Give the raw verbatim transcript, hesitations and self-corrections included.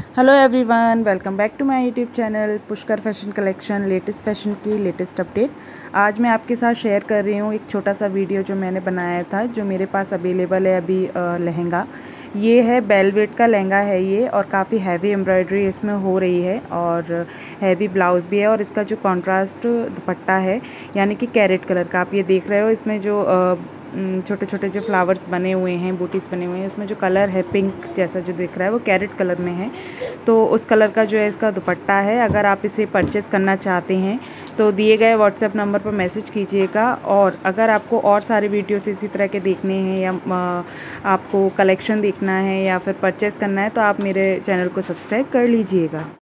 Hello everyone, welcome back to my YouTube channel Pushkar fashion collection. Latest fashion की latest update आज मैं आपके साथ शेयर कर रही हूँ। एक छोटा सा वीडियो जो मैंने बनाया था, जो मेरे पास अवेलेबल है अभी लहंगा। ये है बेलवेट का लहंगा है ये, और काफ़ी हैवी एम्ब्रॉयडरी इसमें हो रही है और हैवी ब्लाउज़ भी है। और इसका जो कॉन्ट्रास्ट दुपट्टा है यानी कि कैरेट कलर का, आप ये देख रहे हो। इसमें जो छोटे छोटे जो फ्लावर्स बने हुए हैं, बूटीज बने हुए हैं, उसमें जो कलर है पिंक जैसा जो दिख रहा है वो कैरेट कलर में है। तो उस कलर का जो है इसका दुपट्टा है। अगर आप इसे परचेस करना चाहते हैं तो दिए गए व्हाट्सएप नंबर पर मैसेज कीजिएगा। और अगर आपको और सारे वीडियोस इसी तरह के देखने हैं या आपको कलेक्शन देखना है या फिर परचेस करना है तो आप मेरे चैनल को सब्सक्राइब कर लीजिएगा।